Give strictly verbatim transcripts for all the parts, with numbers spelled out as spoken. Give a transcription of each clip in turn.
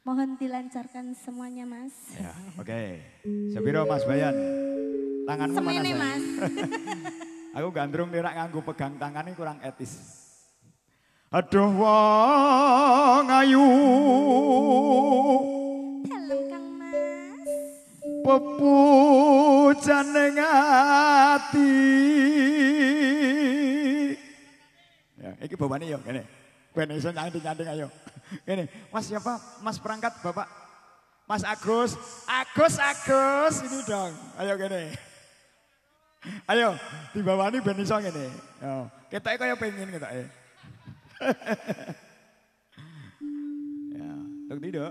Mohon dilancarkan semuanya Mas. Ya, oke. Okay. Sepiro Mas Bayan? Tanganmu mana Semene Mas. Aku gandrung nirak nganggo pegang tangan ini kurang etis. Aduh wong ayu. Dalam Kang Mas. Pepujan ning ati. Ya, iki bawane yo kene. Ben iso nyanding-nyanding ayo. Ini, Mas siapa? Mas perangkat Bapak. Mas Agus. Agus, Agus. Ini dong. Ayo gini. Ayo, di bawah ini ben iso gini. Kita kaya pengen kita. Ya, tuk tidak.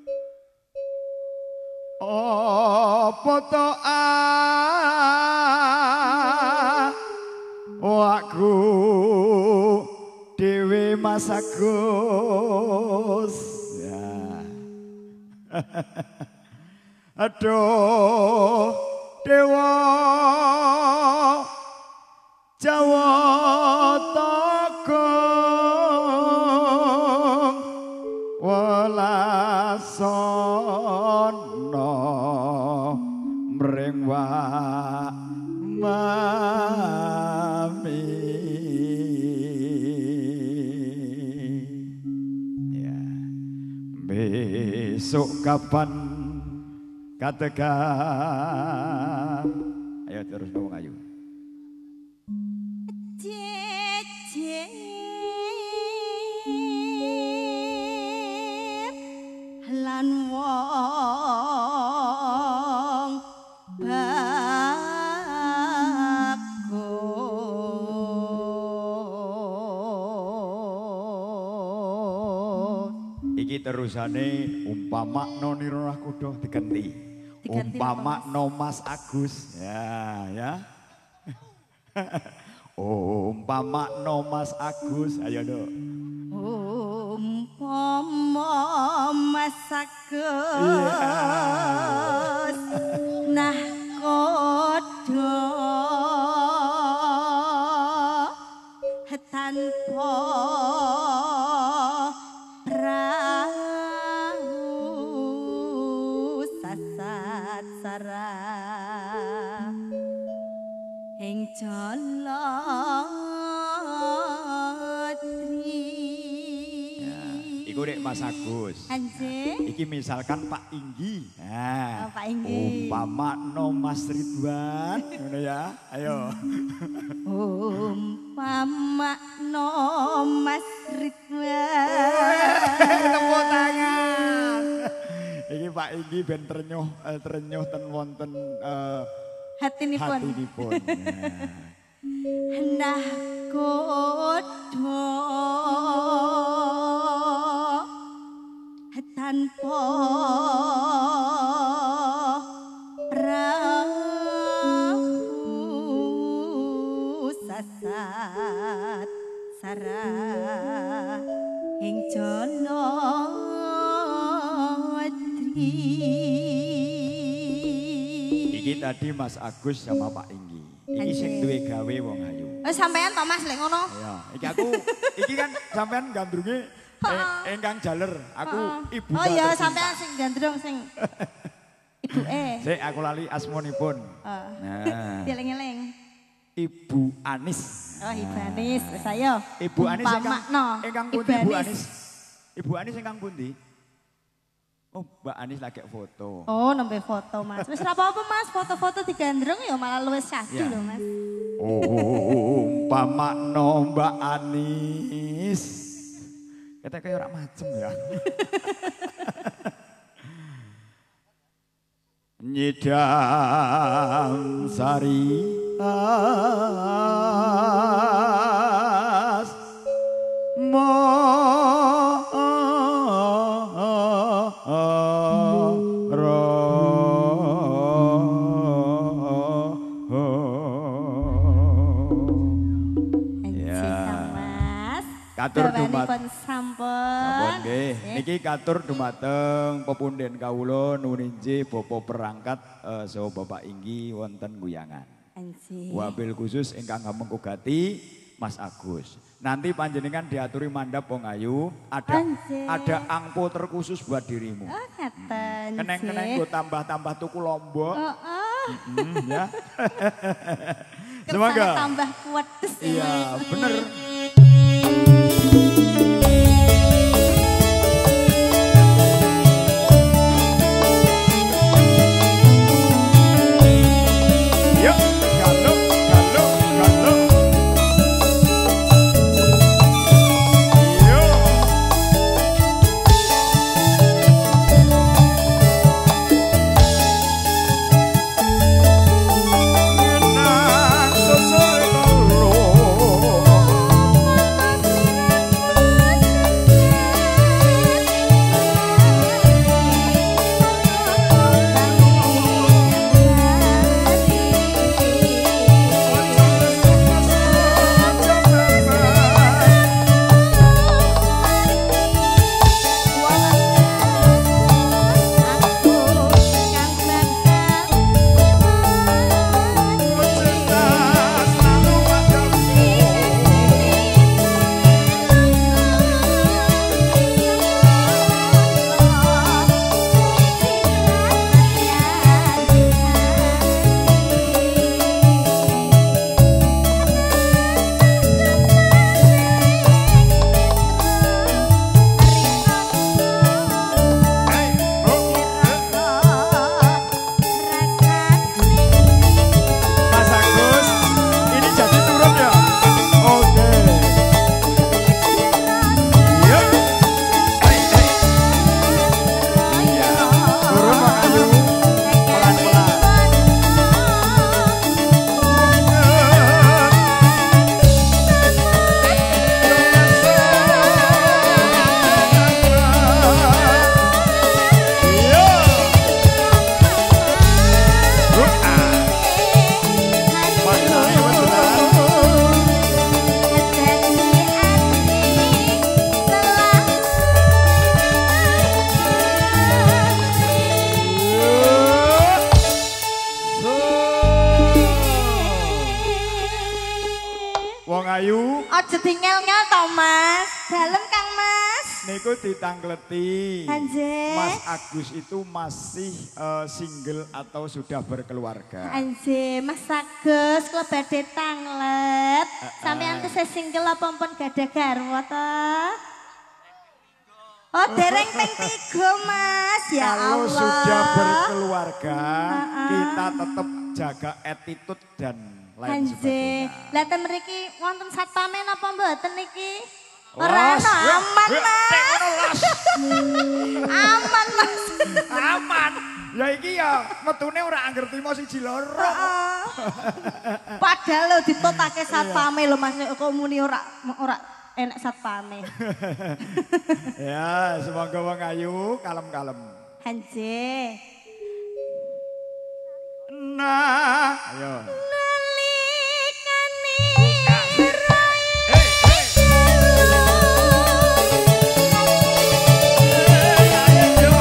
Apa to wakku Dewi Mas Agus. Ya. Aduh Dewa Jawa Togong Welasono mring mami. Besok kapan katakan. Ayo terus ngomong ayo. Jejet lan wong iki terusane umpama noni Rorah Kudo diganti. Umpama no Mas Agus. Ya, ya. Umpama no Mas Agus. Ayo, Dok. Umpama Mas Agus. Yeah. Nah kodo tanpa ing Jaladri. Ya, iku rek Mas Agus. Anjir. Iki misalkan Pak Inggi. Nah, oh, Pak Inggi. Umpama no Mas Ridwan. Ngono ya. Ayo. Umpama no Mas Ridwan. Tepuk tangan. Iki Pak Inggi ben ternyuh uh, ternyuh ten wonten uh, hatinipun. Hatinipun. Nah kodo tanpa prahu sasat sarah ing Jaladri. Iki tadi Mas Agus sama Pak Inggi. Iki sing duwe gawe wong ayu. Oh sampean to Mas lek ngono. Iya, iki aku iki kan sampean gandrunge eh, engkang jaler. Aku ibu. Oh iya sampean sing gandrung sing ibuke. Sik aku lali asmonipun. Oh. Nah. Dieling-eling. Ibu Anis. Oh Ibu Anis, wis ayo. Ibu Anis engkang engkang pundi Ibu Anis? Ibu Anis engkang pundi? Oh, Mbak Anis lagi foto. Oh, nembe foto, Mas. Wis ora apa-apa, Mas. Foto-foto digandrung ya malah luwes syahdu ya. lho, Mas. Oh, umpama no Mbak Anis. Kita kayak orang macem ya. Nyidam sari as mo Katur dumateng sampun nggih. Niki katur dumateng pepunden kawula nuninji Bapak perangkat uh, saha Bapak Inggi wonten guyangan. Wabil khusus ingkang mengkugati Mas Agus. Nanti panjenengan diaturi mandap wong ayu, ada Anjir. ada angpo terkhusus buat dirimu. Oh, ngeten. Keneng-keneng gue tambah-tambah tuku lombok. Oh, oh. Mm, ya. Kersane Semoga. tambah kuat terus. Iya, bener. Yuk, galuk, galuk, galuk. Yuk. Ngenang sesore kalo. Mas Agus, ini jadi turun ya? Oke. Yuk. Hei, hei. Iya, turun Bang Ayu. Pelan-pelan. Iya. Mas Ayu beneran. Wong Ayu Aja tinggal-ngel to, Mas. Dalem Kang Mas. niku ditangkleti. Anjir. Mas Agus itu masih eh, single atau sudah berkeluarga? Anjir, Mas Agus, kula badhe tanglet. Sampeyan tesih single apa pun gadah garwa to? Oh, dereng ping tiga, Mas. Ya Kalau Allah. sudah berkeluarga, kita tetap jaga attitude dan lain Anjir. sebagainya. Lah ten mriki wonten satpame napa mboten niki? Ora Las, ana, ya, aman, ya, Mas. cek ngono, Las. Aman, Mas. Aman. Ya iki ya metune ora angerti mau siji loro. Heeh. Padahal lho ditotake satpame lho Mas, kok muni ora ora enak satpame. Ya, semoga wong ayu kalem-kalem. Anjir. Nah, ayo. Nalikane Hei, hei. Ayo.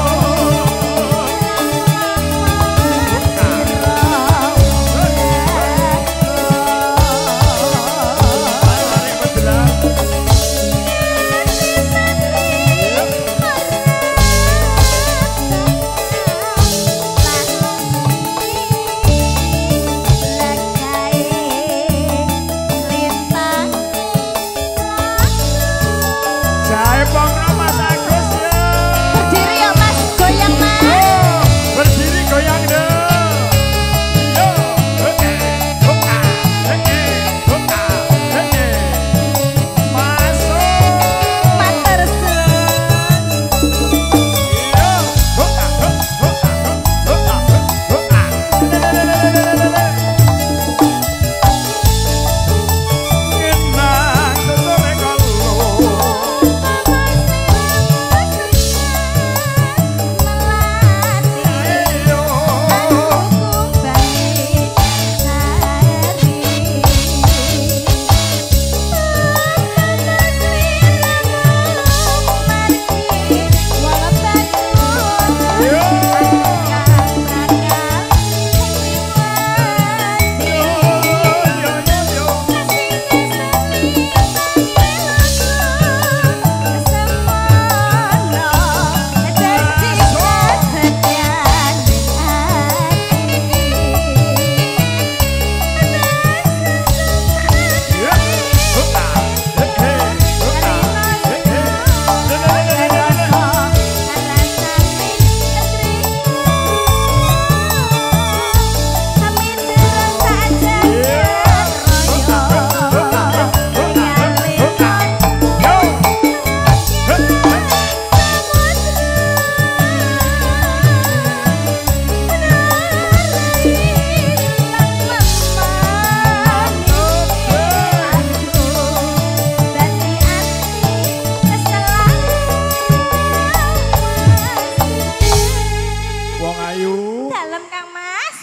Mari bedelan. Lagae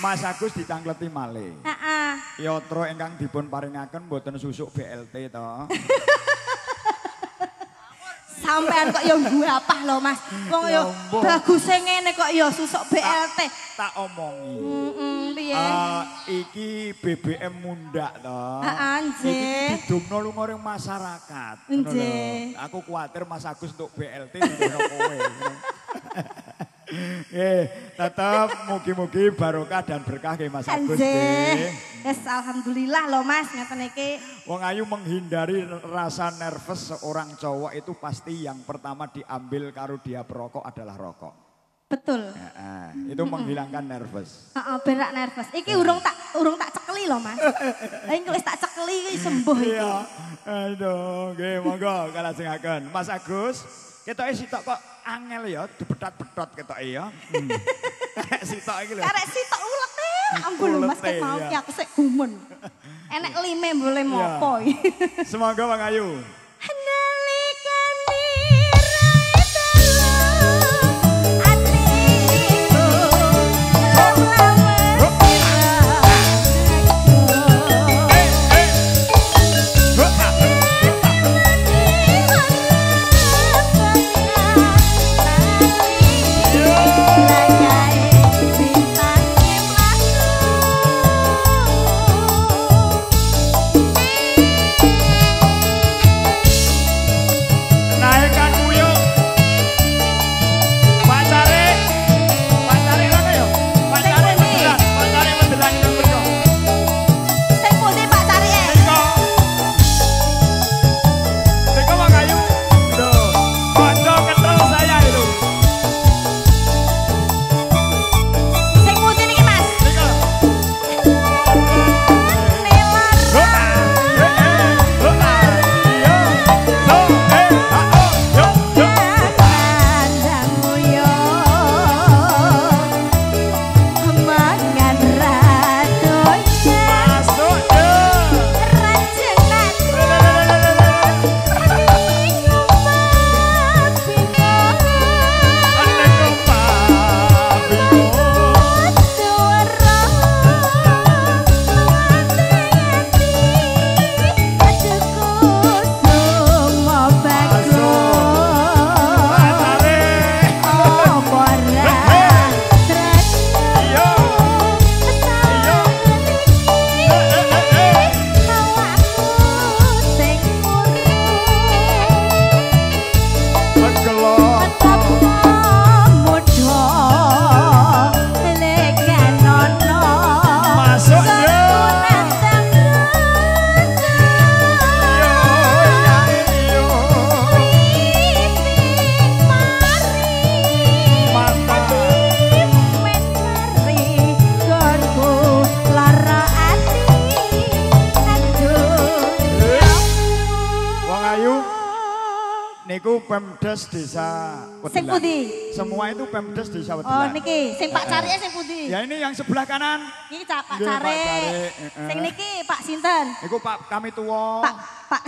Mas Agus ditangkleti malih. Heeh. Yatra ingkang dipun paringaken mboten susuk B L T to. Sampean kok ya guapah lho Mas. Wong ya baguse ngene kok ya susuk B L T. Tak omongi. Heeh, piye? Uh, iki B B M mundak to. Heeh, nggih. Iki didumno lunga ring masyarakat. Nggih. Aku kuwatir Mas Agus untuk B L T ngono kowe. Eh, tetap mugi-mugi barokah dan berkah nggih Mas Agus nggih. Yes, alhamdulillah loh Mas, ngeten iki. Wong ayu menghindari rasa nervous seorang cowok itu pasti yang pertama diambil karo dia perokok adalah rokok. Betul. Ya, eh, itu menghilangkan nervous. Heeh, berak nervous. Iki urung tak urung tak cekeli loh Mas. Lah iki wis tak cekeli iki sembuh iki. Iya. Aduh, nggih monggo kalajengaken. Mas Agus, ketoke sitok kok angel ya, dibetat-betot ketoke ya. Hmm. Sitok iki lho. Karek sitok ulet e. Ampun lho Mas, mau ki aku sik gumun. Enek lime boleh mopo iki. Semoga Bang Ayu. Niku Pemdes Desa Wedelan. Sing pundi? Semua itu Pemdes Desa Oh Wedelan. niki, sing Pak Cari sing pundi? Ya ini yang sebelah kanan. Iki Pak Nggih, Pak Cari. Cari. Sing niki Pak sinten? Iku Pak kami tuwa. Pak Pak.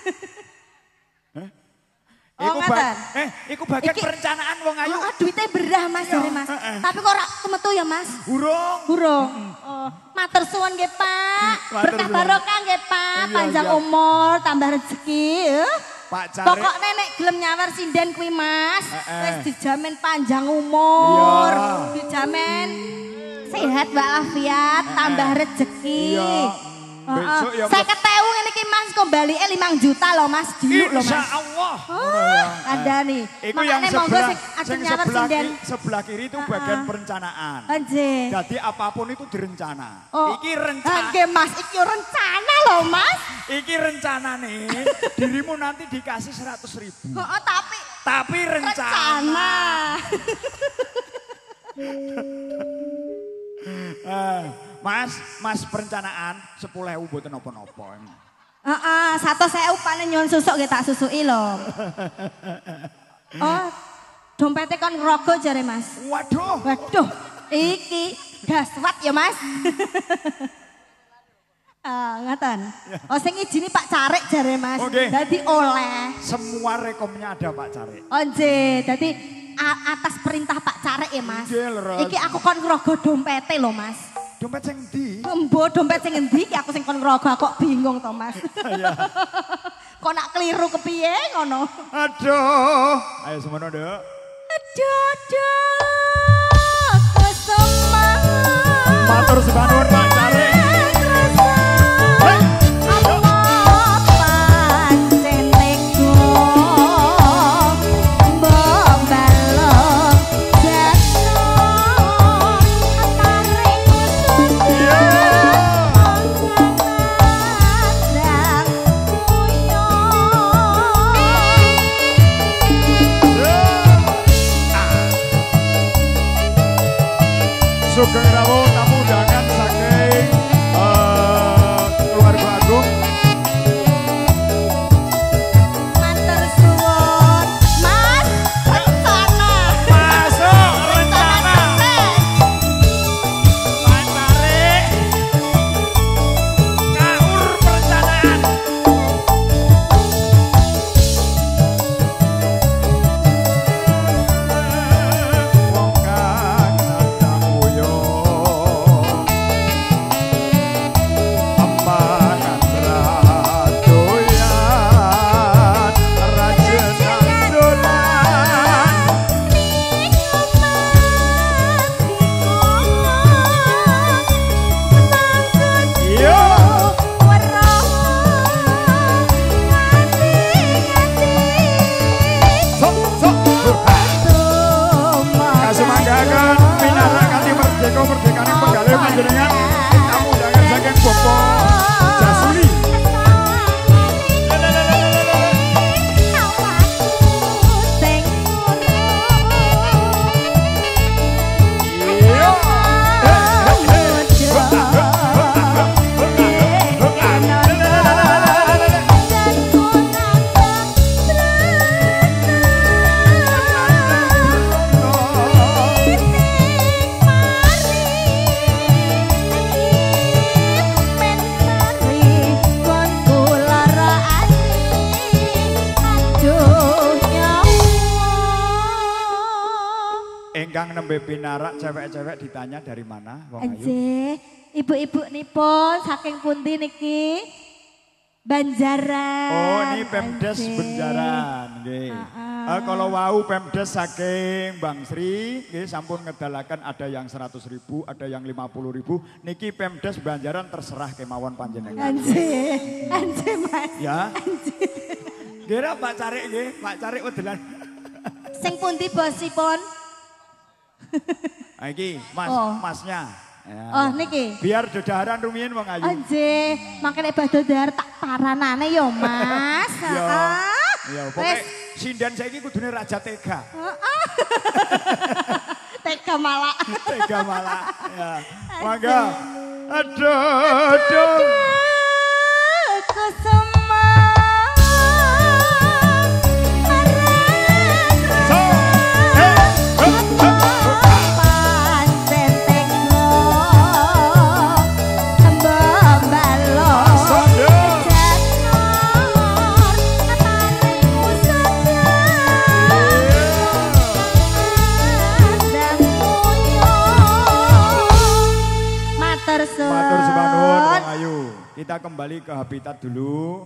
Iku Oh, ba ngaten. eh, iku bagian Iki- perencanaan wong ayu. Oh, duitnya berah Mas Iya, jare Mas. heeh. Tapi kok ora kemetu ya Mas? Burung. Burung. Oh, matur suwun nggih Pak. Matur Berkah suwun. barokah nggih Pak. Iya, Panjang iya. umur, tambah rezeki. ya. Pak Cari. Pokoknya nek gelem nyawar sinden kuwi Mas, Heeh. wis dijamin panjang umur, Iya. dijamin sehat walafiat, tambah rezeki. Iya. Besok ya saya ketemu ngene iki Mas kok balike limang juta loh Mas, diluk loh Insya Mas. Allah. Oh, ada nih. Iku yang Makanya monggo sebelah, sing ajeng sing nyawar sebelah, sinden. ki- sebelah kiri itu bagian perencanaan. Anjir. Jadi apapun itu direncana. Oh. Iki rencana. Oke Mas, iki rencana loh Mas. Iki rencana nih. Dirimu nanti dikasih seratus ribu. Oh, oh, tapi Tapi rencana. rencana. Eh, mas, mas perencanaan sepuluh ribu buatan apa-apa. Heeh, satu sewu panen nyuwun susuk nggih tak susuki lho. Oh, dompete kon ngrogo jare Mas. Waduh. Waduh, iki gaswat ya Mas. Ah, ngaten. Oh, sing ijini Pak Carik jare Mas. Oke. Dadi oleh. Semua rekomnya ada Pak Cari. Oh, nggih, dadi a- atas perintah Pak Carik ya Mas. Nggih, Leres. Iki aku kon ngrogo dompete lho Mas. Dompet sing ndi? Embo dompet sing endi iki aku sing kon ngrogo kok bingung to Mas. Iya. Kok nak keliru kepiye ngono? Aduh. Ayo semono, Nduk. Aduh, aduh. Kesema. Matur sebanun Pak Cari. Sugeng rawuh tamu undangan saking uh, keluarga agung. Matur suwun, Mas. Rencana. Masuk rencana. Pak Tarik. Ngaur perencanaan. Wong kang nandang uyo. Ambangan radoyan rajenan dolan. Yo. Sok sok. Kasumanggaken pinarak kanthi merdeka merdekaning penggalih panjenengan tamu undangan saking Bapak Jasuli. Yo. Ingkang nembe pinarak cewek-cewek ditanya dari mana? Wong ayu. Nggih, ibu-ibu nipun saking pundi niki? Banjaran. Oh, ini Pemdes Nggih. Banjaran, nggih. Heeh. Eh, kalau wau Pemdes saking Bang Sri, nggih sampun ngedalaken ada yang seratus ribu, ada yang lima puluh ribu. Niki Pemdes Banjaran terserah kemawon panjenengan. Anjir, anjir Mas. Ya. Nggih Pak Carik nggih, Pak Carik wedelan. Sing pundi bosipun? Nah, iki Mas, Oh. Masnya. Ya, Oh, ya. niki. Biar dodaran rumiyin wong ayu. Anjir, makane badhe dar tak paranane yo Mas. Ya. Heeh. Ya, Wes. pokoknya sindan saiki kudune raja tega. Heeh. Tega malah. Tega malah. Ya. Mangga. Aduh, aduh. Kusuma. So, hey, hup, hup, hup. Pancen tega. Mbambalo. Sondo. Matur suwun. Matur sebanun Wong Ayu. Kita kembali ke habitat dulu.